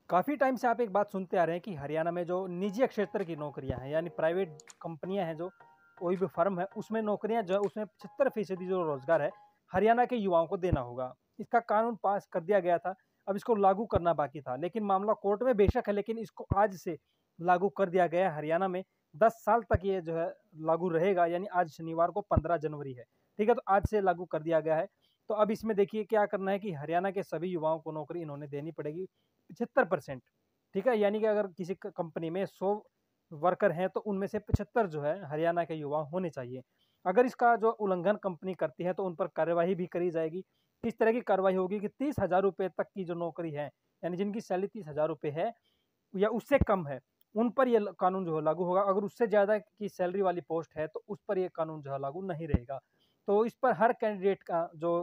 काफ़ी टाइम से आप एक बात सुनते आ रहे हैं कि हरियाणा में जो निजी क्षेत्र की नौकरियां हैं यानी प्राइवेट कंपनियां हैं, जो कोई भी फर्म है उसमें नौकरियां जो है उसमें 75% जो रोजगार है हरियाणा के युवाओं को देना होगा। इसका कानून पास कर दिया गया था, अब इसको लागू करना बाकी था, लेकिन मामला कोर्ट में बेशक है, लेकिन इसको आज से लागू कर दिया गया है हरियाणा में। 10 साल तक ये जो है लागू रहेगा, यानी आज शनिवार को 15 जनवरी है, ठीक है, तो आज से लागू कर दिया गया है। तो अब इसमें देखिए क्या करना है कि हरियाणा के सभी युवाओं को नौकरी इन्होंने देनी पड़ेगी, 75%। ठीक है, यानी कि अगर किसी कंपनी में 100 वर्कर हैं तो उनमें से 75 जो है हरियाणा के युवा होने चाहिए। अगर इसका जो उल्लंघन कंपनी करती है तो उन पर कार्यवाही भी करी जाएगी। इस तरह की कार्रवाई होगी कि 30,000 रुपये तक की जो नौकरी है, यानी जिनकी सैलरी 30,000 रुपये है या उससे कम है, उन पर यह कानून जो है लागू होगा। अगर उससे ज़्यादा की सैलरी वाली पोस्ट है तो उस पर यह कानून जो है लागू नहीं रहेगा। तो इस पर हर कैंडिडेट का जो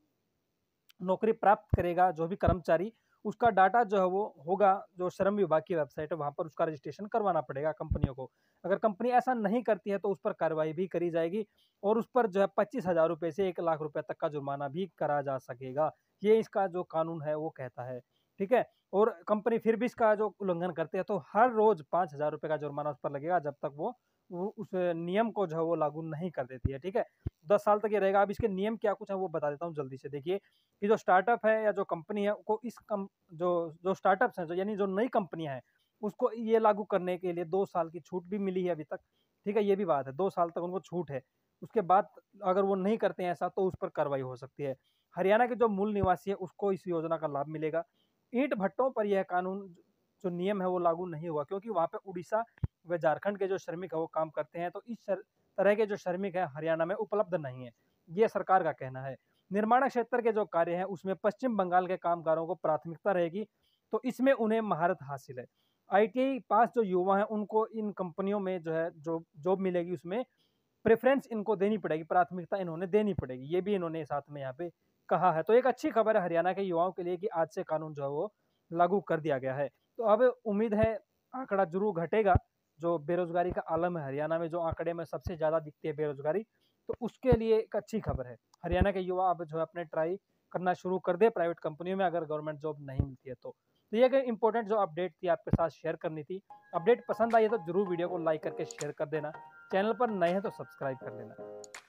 नौकरी प्राप्त करेगा, जो भी कर्मचारी, उसका डाटा जो है वो होगा, जो श्रम विभाग की वेबसाइट है वहाँ पर उसका रजिस्ट्रेशन करवाना पड़ेगा कंपनियों को। अगर कंपनी ऐसा नहीं करती है तो उस पर कार्रवाई भी करी जाएगी और उस पर जो है 25,000 रुपये से 1 लाख रुपये तक का जुर्माना भी करा जा सकेगा। ये इसका जो कानून है वो कहता है, ठीक है। और कंपनी फिर भी इसका जो उल्लंघन करते हैं तो हर रोज 5,000 रुपये का जुर्माना उस पर लगेगा, जब तक वो उस नियम को जो है वो लागू नहीं कर देती है, ठीक है। 10 साल तक ये रहेगा। अब इसके नियम क्या कुछ है वो बता देता हूँ जल्दी से। देखिए कि जो स्टार्टअप है या जो कंपनी है को इस कम जो जो स्टार्टअप्स हैं, जो यानी जो नई कंपनियां हैं, उसको ये लागू करने के लिए 2 साल की छूट भी मिली है अभी तक, ठीक है। ये भी बात है, 2 साल तक उनको छूट है। उसके बाद अगर वो नहीं करते हैं ऐसा तो उस पर कार्रवाई हो सकती है। हरियाणा के जो मूल निवासी है उसको इस योजना का लाभ मिलेगा। ईंट भट्टों पर यह कानून जो नियम है वो लागू नहीं हुआ, क्योंकि वहाँ पे उड़ीसा व झारखंड के जो श्रमिक है वो काम करते हैं, तो इस तरह के जो श्रमिक है हरियाणा में उपलब्ध नहीं है, ये सरकार का कहना है। निर्माण क्षेत्र के जो कार्य हैं उसमें पश्चिम बंगाल के कामगारों को प्राथमिकता रहेगी, तो इसमें उन्हें महारत हासिल है। आईटीआई पास जो युवा हैं उनको इन कंपनियों में जो है जो जॉब मिलेगी उसमें प्रेफरेंस इनको देनी पड़ेगी, प्राथमिकता इन्होंने देनी पड़ेगी, ये भी इन्होंने साथ में यहाँ पे कहा है। तो एक अच्छी खबर है हरियाणा के युवाओं के लिए कि आज से कानून जो है वो लागू कर दिया गया है। तो अब उम्मीद है आंकड़ा जरूर घटेगा। जो बेरोजगारी का आलम है हरियाणा में, जो आंकड़े में सबसे ज़्यादा दिखती है बेरोजगारी, तो उसके लिए एक अच्छी खबर है। हरियाणा के युवा अब जो है अपने ट्राई करना शुरू कर दे प्राइवेट कंपनियों में, अगर गवर्नमेंट जॉब नहीं मिलती है तो ये एक इंपॉर्टेंट जो अपडेट थी आपके साथ शेयर करनी थी। अपडेट पसंद आई है तो जरूर वीडियो को लाइक करके शेयर कर देना। चैनल पर नए हैं तो सब्सक्राइब कर लेना।